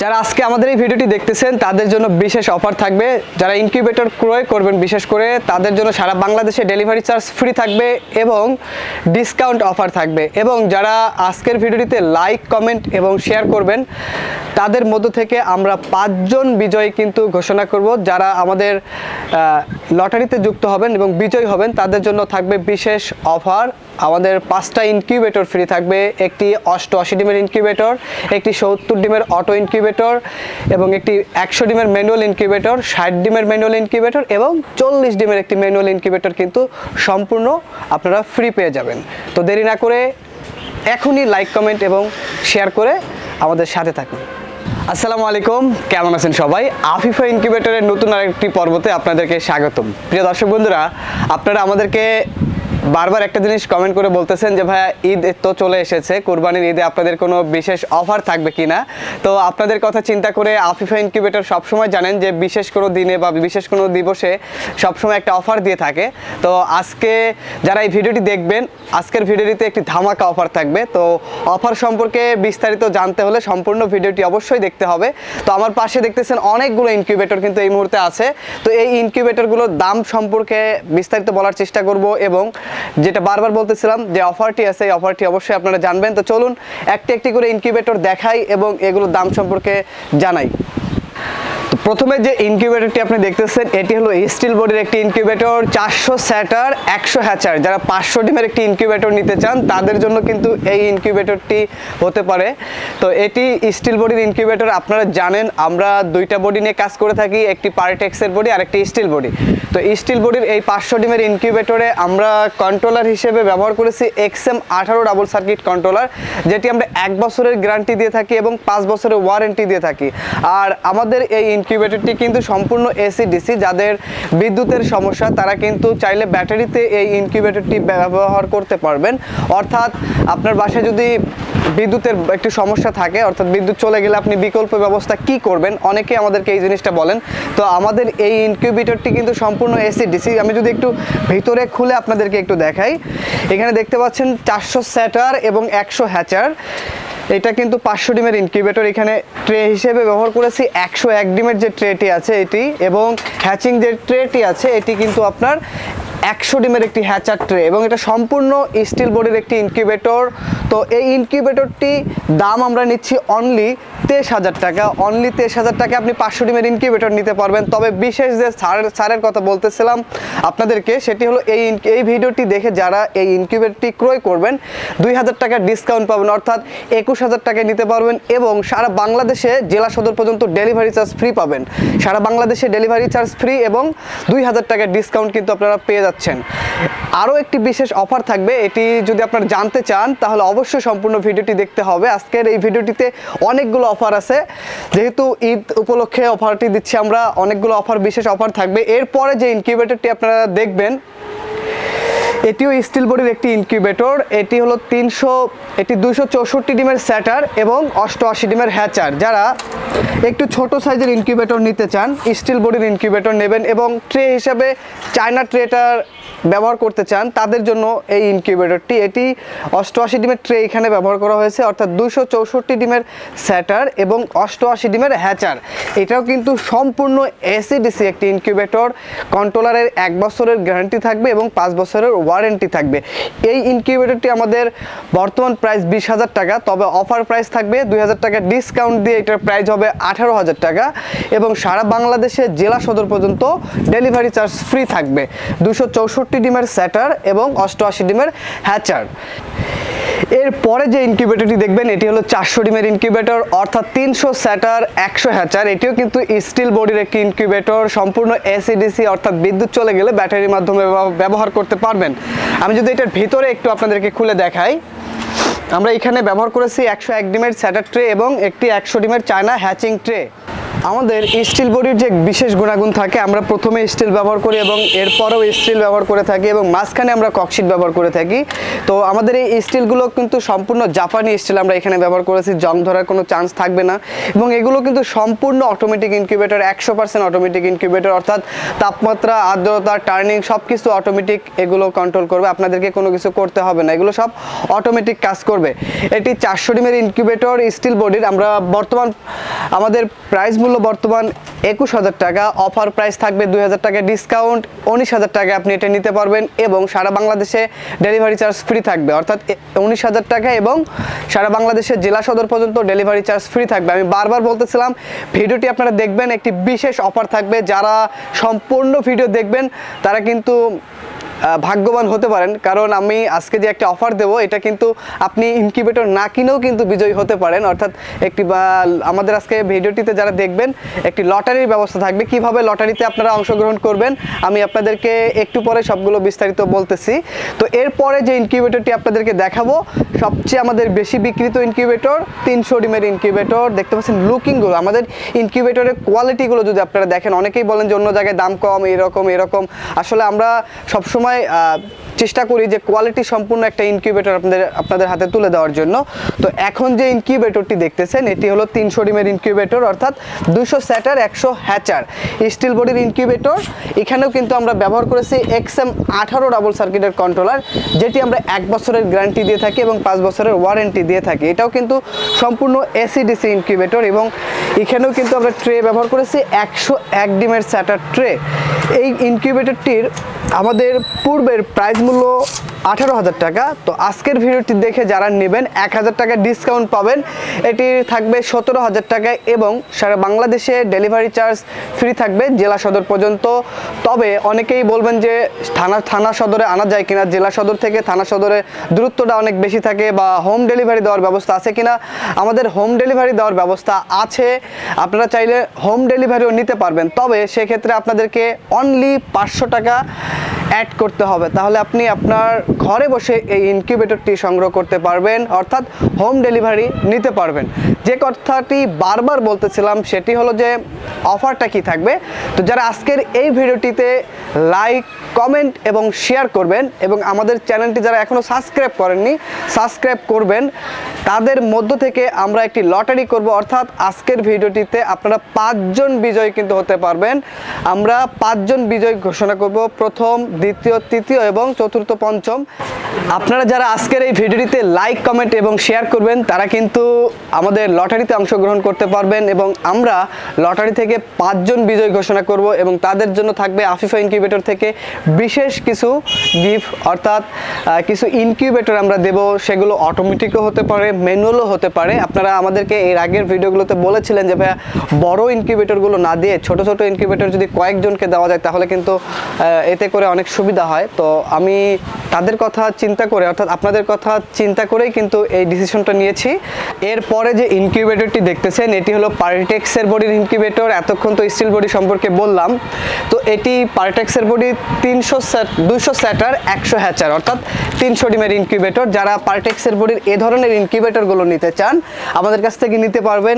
যারা আজকে আমাদের এই ভিডিওটি দেখতেছেন তাদের জন্য বিশেষ অফার থাকবে। যারা ইনকিউবেটর ক্রয় করবেন বিশেষ করে তাদের জন্য সারা বাংলাদেশে ডেলিভারি চার্জ ফ্রি থাকবে এবং ডিসকাউন্ট অফার থাকবে। এবং যারা আজকের ভিডিওটিতে লাইক, কমেন্ট এবং শেয়ার করবেন তাদের মধ্য থেকে আমরা 5 জন বিজয়ী কিন্তু ঘোষণা করব। যারা আমাদের লটারিতে যুক্ত হবেন এবং বিজয়ী হবেন তাদের জন্য থাকবে বিশেষ অফার। আমাদের 5টা ইনকিউবেটর ফ্রি থাকবে, একটি 88 ডিমের ইনকিউবেটর, একটি 70 ডিমের অটো ইনকিউবেটর এবং একটি 100 ডিমের ম্যানুয়াল ইনকিউবেটর, 60 ডিমের ম্যানুয়াল ইনকিউবেটর এবং 40 ডিমের একটি ম্যানুয়াল ইনকিউবেটর কিন্তু সম্পূর্ণ আপনারা ফ্রি পেয়ে যাবেন। তো দেরি না করে এখনই লাইক, কমেন্ট এবং শেয়ার করে আমাদের সাথে থাকুন। আসসালামু আলাইকুম, কেমন আছেন সবাই? আফিফা ইনকিউবেটরের নতুন আরেকটি পর্বতে আপনাদেরকে স্বাগতম। প্রিয় দর্শক বন্ধুরা, আপনারা আমাদেরকে বারবার একটা জিনিস কমেন্ট করে বলতেছেন যে ভাইয়া ঈদ তো চলে এসেছে, কোরবানির ঈদে আপনাদের কোনো বিশেষ অফার থাকবে কিনা। তো আপনাদের কথা চিন্তা করে আফিফা ইনকিউবেটর সবসময় জানেন যে বিশেষ কোনো দিনে বা বিশেষ কোনো দিবসে সবসময় একটা অফার দিয়ে থাকে। তো আজকে যারা এই ভিডিওটি দেখবেন, আজকের ভিডিওটিতে একটি ধামাকা অফার থাকবে। তো অফার সম্পর্কে বিস্তারিত জানতে হলে সম্পূর্ণ ভিডিওটি অবশ্যই দেখতে হবে। তো আমার পাশে দেখতেছেন অনেকগুলো ইনকিউবেটর কিন্তু এই মুহূর্তে আছে। তো এই ইনকিউবেটরগুলোর দাম সম্পর্কে বিস্তারিত বলার চেষ্টা করব এবং যেটা বারবার বলতেছিলাম যে অফারটি আছে, এই অফারটি অবশ্যই আপনারা জানবেন। তো চলুন একটি একটি করে ইনকিউবেটর দেখাই এবং এগুলোর দাম সম্পর্কে জানাই। প্রথমে যে ইনকিউবেটরটি আপনি দেখতেছেন এটি হলো স্টিল বডির একটি ইনকিউবেটর, 400 স্যাটার 100 হ্যাচার। যারা 500 ডিমের একটি ইনকিউবেটর নিতে চান তাদের জন্য কিন্তু এই ইনকিউবেটরটি হতে পারে। তো এটি স্টিল বডির ইনকিউবেটর। আপনারা জানেন আমরা দুইটা বডি নিয়ে কাজ করে থাকি, একটি পার্টেক্সের বডি আর একটি স্টিল বডি। তো স্টিল বডির এই 500 ডিমের ইনকিউবেটরে আমরা কন্ট্রোলার হিসেবে ব্যবহার করেছি XM 18 ডাবল সার্কিট কন্ট্রোলার, যেটি আমরা 1 বছরের গ্যারান্টি দিয়ে থাকি এবং 5 বছরের ওয়ারেন্টি দিয়ে থাকি। আর আমাদের এই ইনকিউবেটরটি কিন্তু সম্পূর্ণ এসি ডিসি। যাদের বিদ্যুতের সমস্যা তারা কিন্তু চাইলে ব্যাটারিতে এই ইনকিউবেটরটি ব্যবহার করতে পারবেন। অর্থাৎ আপনার বাসায় যদি বিদ্যুতের একটু সমস্যা থাকে, অর্থাৎ বিদ্যুৎ চলে গেলে আপনি বিকল্প ব্যবস্থা কি করবেন, অনেকে আমাদেরকে এই জিনিসটা বলেন। তো আমাদের এই ইনকিউবেটরটি কিন্তু সম্পূর্ণ এসি ডিসি। আমি যদি একটু ভিতরে খুলে আপনাদেরকে একটু দেখাই, এখানে দেখতে পাচ্ছেন 400 স্যাটার এবং 100 হ্যাচার। এটা কিন্তু 500 ডিমের ইনকিউবেটর। এখানে ট্রে হিসেবে ব্যবহার করেছি 101 ডিমের যে ট্রেটি আছে এটি, এবং হ্যাচিং যে ট্রেটি আছে এটি কিন্তু আপনার 100 ডিমের একটি হ্যাচার ট্রে এবং এটা সম্পূর্ণ স্টিল বডির একটি ইনকিউবেটর। তো এই ইনকিউবেটরটি দাম আমরা নিচ্ছি অনলি 23,000 টাকা। অনলি 23,000 টাকা আপনি 500 ডিমের ইনকিউবেটর নিতে পারবেন। তবে বিশেষ যে ছাড়ের কথা বলতেছিলাম আপনাদেরকে, সেটি হলো এই ভিডিওটি দেখে যারা এই ইনকিউবেটরটি ক্রয় করবেন 2,000 টাকা ডিসকাউন্ট পাবেন, অর্থাৎ 21,000 টাকায় নিতে পারবেন এবং সারা বাংলাদেশে জেলা সদর পর্যন্ত ডেলিভারি চার্জ ফ্রি পাবেন। সারা বাংলাদেশে ডেলিভারি চার্জ ফ্রি এবং 2,000 টাকার ডিসকাউন্ট কিন্তু আপনারা পেয়ে যাচ্ছেন। আরও একটি বিশেষ অফার থাকবে, এটি যদি আপনারা জানতে চান তাহলে অবশ্যই সম্পূর্ণ ভিডিওটি দেখতে হবে। আজকের এই ভিডিওটিতে অনেকগুলো অফার আছে, যেহেতু ঈদ উপলক্ষে অফারটি দিচ্ছি আমরা, অনেকগুলো অফার, বিশেষ অফার থাকবে। এরপরে যে ইনকিউবেটরটি আপনারা দেখবেন এটিও স্টিল বডির একটি ইনকিউবেটর। এটি হলো 264 ডিমের স্যাটার এবং 88 ডিমের হ্যাচার। যারা একটু ছোট সাইজের ইনকিউবেটর নিতে চান, স্টিল বডির ইনকিউবেটর নেবেন এবং ট্রে হিসাবে চায়না ট্রেটার ব্যবহার করতে চান তাদের জন্য এই ইনকিউবেটরটি। এটি 88 ডিমের ট্রে এখানে ব্যবহার করা হয়েছে, অর্থাৎ 264 ডিমের স্যাটার এবং 88 ডিমের হ্যাচার। এটাও কিন্তু সম্পূর্ণ এসি ডিসি একটি ইনকিউবেটর। কন্ট্রোলারের 1 বছরের গ্যারান্টি থাকবে এবং 5 বছরের ওয়ারেন্টি থাকবে। এই ইনকিউবেটরটি আমাদের বর্তমান প্রাইস 20,000 টাকা, তবে অফার প্রাইস থাকবে 2,000 টাকা ডিসকাউন্ট দিয়ে এটার প্রাইস হবে 18,000 টাকা এবং সারা বাংলাদেশে জেলা সদর পর্যন্ত ডেলিভারি চার্জ ফ্রি থাকবে। 264 ডিমের স্যাটার এবং 88 ডিমের হ্যাচার। এরপরে যে ইনকিউবেটরটি দেখবেন এটি হলো 400 ডিমের ইনকিউবেটর, অর্থাৎ 300 স্যাটার 100 হ্যাচার। এটিও কিন্তু স্টিল বডির একটি ইনকিউবেটর, সম্পূর্ণ এসি ডিসি, অর্থাৎ বিদ্যুৎ চলে গেলে ব্যাটারির মাধ্যমে ব্যবহার করতে পারবেন। আমি যদি এটার ভিতরে একটু আপনাদেরকে খুলে দেখাই, আমরা এখানে ব্যবহার করেছি 101 ডিমের স্যাটার ট্রে এবং একটি 100 ডিমের চায়না হ্যাচিং ট্রে। আমাদের স্টিল বডির যে বিশেষ গুণাগুণ থাকে, আমরা প্রথমে স্টিল ব্যবহার করি এবং এরপরেও স্টিল ব্যবহার করে থাকি এবং মাঝখানে আমরা ককশিট ব্যবহার করে থাকি। তো আমাদের এই স্টিলগুলো কিন্তু সম্পূর্ণ জাপানি স্টিল আমরা এখানে ব্যবহার করেছি, জং ধরার কোনো চান্স থাকবে না এবং এগুলো কিন্তু সম্পূর্ণ অটোমেটিক ইনকিউবেটর, 100% অটোমেটিক ইনকিউবেটর, অর্থাৎ তাপমাত্রা, আর্দ্রতা, টার্নিং সব কিছু অটোমেটিক এগুলো কন্ট্রোল করবে, আপনাদেরকে কোনো কিছু করতে হবে না, এগুলো সব অটোমেটিক কাজ করবে। এটি 400 ডিমের ইনকিউবেটর স্টিল বডির। আমরা বর্তমান আমাদের প্রাইস মূল্য বর্তমান 21,000 টাকা, অফার প্রাইস থাকবে 2,000 টাকা ডিসকাউন্ট, 19,000 টাকা আপনি এটা নিতে পারবেন এবং সারা বাংলাদেশে ডেলিভারি চার্জ ফ্রি থাকবে, অর্থাৎ 19,000 টাকা এবং সারা বাংলাদেশের জেলা সদর পর্যন্ত ডেলিভারি চার্জ ফ্রি থাকবে। আমি বারবার বলতেছিলাম ভিডিওটি আপনারা দেখবেন, একটি বিশেষ অফার থাকবে, যারা সম্পূর্ণ ভিডিও দেখবেন তারা কিন্তু ভাগ্যবান হতে পারেন, কারণ আমি আজকে যে একটা অফার দেবো এটা কিন্তু আপনি ইনকিউবেটর না কিনেও কিন্তু বিজয়ী হতে পারেন। অর্থাৎ একটি আমাদের আজকে ভিডিওটিতে যারা দেখবেন একটি লটারির ব্যবস্থা থাকবে, কিভাবে লটারিতে আপনারা অংশগ্রহণ করবেন আমি আপনাদেরকে একটু পরে সবগুলো বিস্তারিত বলতেছি। তো এরপরে যে ইনকিউবেটরটি আপনাদেরকে দেখাবো সবচেয়ে আমাদের বেশি বিক্রিত ইনকিউবেটর, 300 ডিমের ইনকিউবেটর। দেখতে পাচ্ছেন লুকিংগুলো, আমাদের ইনকিউবেটরের কোয়ালিটিগুলো যদি আপনারা দেখেন, অনেকেই বলেন যে অন্য জায়গায় দাম কম, এরকম। আসলে আমরা সবসময় চেষ্টা করি যে কোয়ালিটি সম্পূর্ণ একটা ইনকিউবেটর আপনাদের হাতে তুলে দেওয়ার জন্য। তো এখন যে ইনকিউবেটরটি দেখতেছেন এটি হলো 300 ডিমের ইনকিউবেটর, অর্থাৎ 200 স্যাটার 100 হ্যাচার স্টিল বডির ইনকিউবেটর। এখানেও কিন্তু আমরা ব্যবহার করেছি XM18 ডাবল সার্কিটের কন্ট্রোলার, যেটি আমরা 1 বছরের গ্যারান্টি দিয়ে থাকি এবং 5 বছরের ওয়ারেন্টি দিয়ে থাকি। এটাও কিন্তু সম্পূর্ণ AC/DC ইনকিউবেটর এবং এখানেও কিন্তু আমরা ট্রে ব্যবহার করেছি 101 ডিমের স্যাটার ট্রে। এই ইনকিউবেটরটির আমাদের পূর্বের প্রাইস মূল্য 18,000 টাকা। তো আজকের ভিডিওটি দেখে যারা নেবেন 1,000 টাকা ডিসকাউন্ট পাবেন, এটি থাকবে 17,000 টাকায় এবং সারা বাংলাদেশে ডেলিভারি চার্জ ফ্রি থাকবে জেলা সদর পর্যন্ত। তবে অনেকেই বলবেন যে থানা সদরে আনা যায় কিনা, জেলা সদর থেকে থানা সদরে দূরত্বটা অনেক বেশি থাকে, বা হোম ডেলিভারি দেওয়ার ব্যবস্থা আছে কিনা। আমাদের হোম ডেলিভারি দেওয়ার ব্যবস্থা আছে, আপনারা চাইলে হোম ডেলিভারিও নিতে পারবেন, তবে সেক্ষেত্রে আপনাদেরকে অনলি 500 টাকা অ্যাড করতে হবে, তাহলে আপনি আপনার ঘরে বসে এই ইনকিউবেটরটি সংগ্রহ করতে পারবেন, অর্থাৎ হোম ডেলিভারি নিতে পারবেন। যে কথাটি বারবার বলতেছিলাম সেটি হলো যে অফারটা কি থাকবে। তো যারা আজকের এই ভিডিওটিতে লাইক, কমেন্ট এবং শেয়ার করবেন এবং আমাদের চ্যানেলটি যারা এখনও সাবস্ক্রাইব করেননি সাবস্ক্রাইব করবেন, তাদের মধ্য থেকে আমরা একটি লটারি করব, অর্থাৎ আজকের ভিডিওটিতে আপনারা 5 জন বিজয়ী কিন্তু হতে পারবেন। আমরা 5 জন বিজয়ী ঘোষণা করব, প্রথম, দ্বিতীয়, তৃতীয় এবং চতুর্থ, পঞ্চম। আপনারা যারা আজকের এই ভিডিওটিতে লাইক, কমেন্ট এবং শেয়ার করবেন তারা কিন্তু আমাদের লটারিতে অংশগ্রহণ করতে পারবেন এবং আমরা লটারি থেকে 5 জন বিজয়ী ঘোষণা করব এবং তাদের জন্য থাকবে আফিফা ইনকিউবেটর থেকে বিশেষ কিছু গিফট, অর্থাৎ কিছু ইনকিউবেটর আমরা দেব, সেগুলো অটোমেটিকও হতে পারে, ম্যানুয়ালও হতে পারে। আপনারা আমাদেরকে এর আগের ভিডিওগুলোতে বলেছিলেন যে ভাইয়া বড় ইনকিউবেটরগুলো না দিয়ে ছোট ছোট ইনকিউবেটর যদি কয়েকজনকে দেওয়া যায় তাহলে কিন্তু এতে করে অনেক সুবিধা হয়। তো আমি তাদের কথা চিন্তা করে, অর্থাৎ আপনাদের কথা চিন্তা করেই কিন্তু এই ডিসিশনটা নিয়েছি। এরপরে যে ইনকিউবেটরটি দেখতেছেন এটি হলো পার্টেক্সের বডির ইনকিউবেটর। এতক্ষণ তো স্টিল বডি সম্পর্কে বললাম, তো এটি পার্টেক্সের বডি 200 স্যাটার 100 হ্যাচার, অর্থাৎ 300 ডিমের ইনকিউবেটর। যারা পার্টেক্সের বডির এ ধরনের ইনকিউবেটরগুলো নিতে চান আমাদের কাছ থেকে নিতে পারবেন।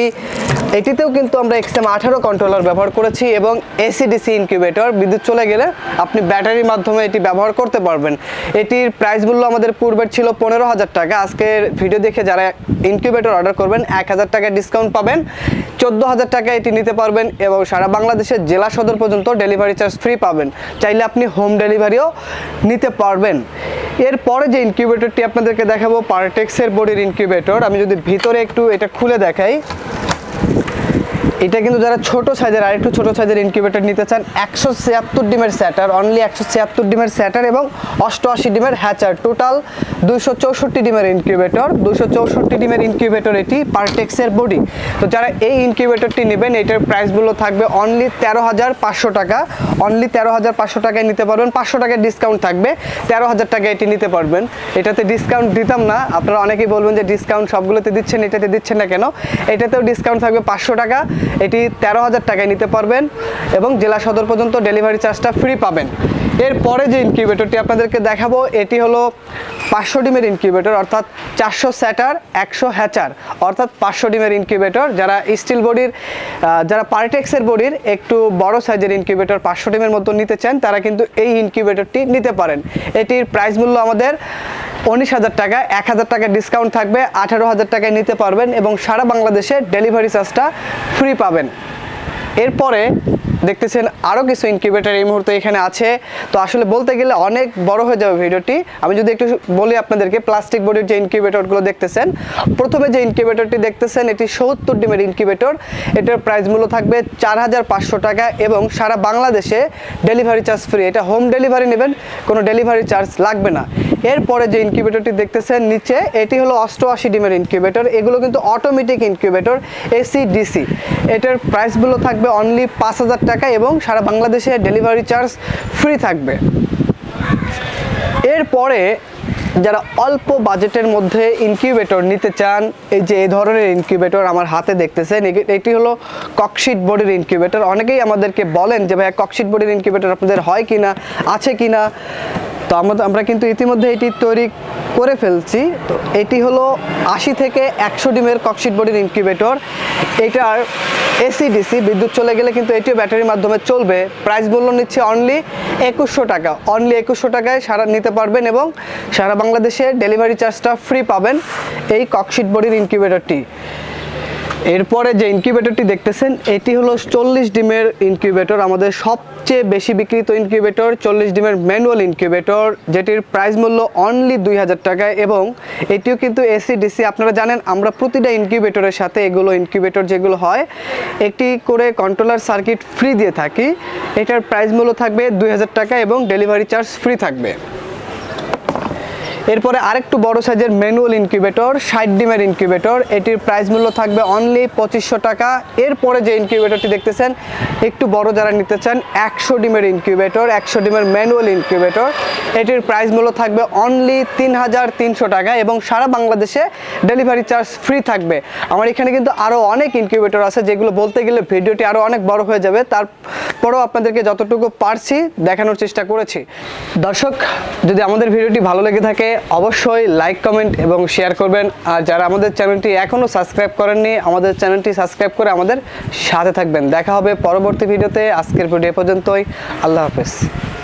এটিতেও কিন্তু আমরা XM18 কন্ট্রোলার ব্যবহার করেছি এবং AC/DC ইনকিউবেটর, বিদ্যুৎ চলে গেলে আপনি ব্যাটারির মাধ্যমে এটি ব্যবহার করতে পারবেন। এটির প্রাইস মূল্য আমাদের পূর্বের ছিল 15,000 টাকা। আজকের ভিডিও দেখে যারা ইনকিউবেটর অর্ডার করবেন 1,000 টাকা ডিসকাউন্ট পাবেন, 14,000 টাকা এটি নিতে পারবেন এবং সারা বাংলাদেশের জেলা সদর পর্যন্ত ডেলিভারি চার্জ ফ্রি পাবেন, চাইলে আপনি হোম ডেলিভারিও নিতে পারবেন। এরপরে যে ইনকিউবেটরটি আপনাদেরকে দেখাবো পার্টেক্সের বডির ইনকিউবেটর। আমি যদি ভিতরে একটু এটা খুলে দেখাই, এটা কিন্তু যারা ছোট সাইজের আর একটু ছোট সাইজের ইনকিউবেটর নিতে চান, 176 ডিমের স্যাটার, অনলি 176 ডিমের স্যাটার এবং 88 ডিমের হ্যাচার, টোটাল 264 ডিমের ইনকিউবেটর। 264 ডিমের ইনকিউবেটর এটি পার্টেক্সের বডি। তো যারা এই ইনকিউবেটরটি নেবেন এটার প্রাইস মূল্য থাকবে অনলি 13,500 টাকা, অনলি 13,500 টাকায় নিতে পারবেন। 500 টাকার ডিসকাউন্ট থাকবে, 13,000 টাকা এটি নিতে পারবেন। এটাতে ডিসকাউন্ট দিতাম না, আপনারা অনেকেই বলবেন যে ডিসকাউন্ট সবগুলোতে দিচ্ছেন, এটাতে দিচ্ছেন না কেন। এটাতেও ডিসকাউন্ট থাকবে 500 টাকা, এটি 13,000 টাকায় নিতে পারবেন এবং জেলা সদর পর্যন্ত ডেলিভারি চার্জটা ফ্রি পাবেন। এরপরে যে ইনকিউবেটরটি আপনাদেরকে দেখাবো এটি হলো 500 ডিমের ইনকিউবেটর, অর্থাৎ 400 স্যাটার 100 হ্যাচার, অর্থাৎ 500 ডিমের ইনকিউবেটর। যারা স্টিল বডির, যারা পার্টেক্সের বডির একটু বড় সাইজের ইনকিউবেটর 500 ডিমের মতো নিতে চান, তারা কিন্তু এই ইনকিউবেটরটি নিতে পারেন। এটির প্রাইস মূল্য আমাদের 19,000 টাকা, 1,000 টাকা ডিসকাউন্ট থাকবে, 18,000 টাকায় নিতে পারবেন এবং সারা বাংলাদেশে ডেলিভারি চার্জটা ফ্রি পাবেন। এরপরে দেখতেছেন আরও কিছু ইনকিউবেটর এই মুহূর্তে এখানে আছে। তো আসলে বলতে গেলে অনেক বড় হয়ে যাবে ভিডিওটি। আমি যদি একটু বলি আপনাদেরকে, প্লাস্টিক বডির যে ইনকিউবেটরগুলো দেখতেছেন, প্রথমে যে ইনকিউবেটরটি দেখতেছেন এটি 70 ডিমের ইনকিউবেটর। এটার প্রাইস মূল্য থাকবে 4,500 টাকা এবং সারা বাংলাদেশে ডেলিভারি চার্জ ফ্রি। এটা হোম ডেলিভারি নেবেন, কোনো ডেলিভারি চার্জ লাগবে না। এরপরে যে ইনকিউবেটরটি দেখতেছেন নিচে, এটি হলো 88 ডিমের ইনকিউবেটর। এগুলো কিন্তু অটোমেটিক ইনকিউবেটর, এসি ডিসি। এটার প্রাইস মূল্য থাকবে অনলি 5,000 টাকা এবং সারা বাংলাদেশে ডেলিভারি চার্জ ফ্রি থাকবে। এরপরে যারা অল্প বাজেটের মধ্যে ইনকিউবেটর নিতে চান, এই যে এই ধরনের ইনকিউবেটর আমার হাতে দেখতেছেন, এটি হলো ককশিট বডির ইনকিউবেটর। অনেকেই আমাদেরকে বলেন যে ভাই ককশিট বডির ইনকিউবেটর আপনাদের হয় কিনা, আছে কিনা। তো আমরা কিন্তু ইতিমধ্যে এটি তৈরি করে ফেলছি। তো এটি হলো 80 থেকে 100 ডিমের ককশিট বডির ইনকিউবেটর। এটার এসি ডিসি, বিদ্যুৎ চলে গেলে কিন্তু এটিও ব্যাটারির মাধ্যমে চলবে। প্রাইস মূল্য নিচ্ছে অনলি 2100 টাকা। অনলি 2100 টাকায় সারা নিতে পারবেন এবং সারা বাংলাদেশে ডেলিভারি চার্জটা ফ্রি পাবেন এই ককশিট বডির ইনকিউবেটরটি। এরপরে যে ইনকিউবেটরটি দেখতেছেন এটি হলো 40 ডিমের ইনকিউবেটর, আমাদের সবচেয়ে বেশি বিক্রিত ইনকিউবেটর, 40 ডিমের ম্যানুয়াল ইনকিউবেটর, যেটির প্রাইস মূল্য অনলি 2000 টাকা এবং এটিও কিন্তু এসি ডিসি। আপনারা জানেন আমরা প্রতিটা ইনকিউবেটরের সাথে এগুলো ইনকিউবেটর যেগুলো হয় একটি করে কন্ট্রোলার সার্কিট ফ্রি দিয়ে থাকি। এটার প্রাইস মূল্য থাকবে 2000 টাকা এবং ডেলিভারি চার্জ ফ্রি থাকবে। এরপরে আরেকটু বড় সাইজের ম্যানুয়াল ইনকিউবেটর, 60 ডিমের ইনকিউবেটর, এটির প্রাইস মূল্য থাকবে অনলি 2500 টাকা। এরপরে যে ইনকিউবেটরটি দেখতেছেন একটু বড় যারা নিতে চান, 100 ডিমের ইনকিউবেটর, 100 ডিমের ম্যানুয়াল ইনকিউবেটর, এটির প্রাইস মূল্য থাকবে অনলি 3300 টাকা এবং সারা বাংলাদেশে ডেলিভারি চার্জ ফ্রি থাকবে। আমার এখানে কিন্তু আরও অনেক ইনকিউবেটর আছে যেগুলো বলতে গেলে ভিডিওটি আরও অনেক বড় হয়ে যাবে, তারপরেও আপনাদেরকে যতটুকু পারছি দেখানোর চেষ্টা করেছি। দর্শক, যদি আমাদের ভিডিওটি ভালো লেগে থাকে অবশ্যই লাইক, কমেন্ট এবং শেয়ার করবেন। আর যারা আমাদের চ্যানেলটি এখনও সাবস্ক্রাইব করেননি, আমাদের চ্যানেলটি সাবস্ক্রাইব করে আমাদের সাথে থাকবেন। দেখা হবে পরবর্তী ভিডিওতে। আজকের ভিডিও পর্যন্তই। আল্লাহ হাফেজ।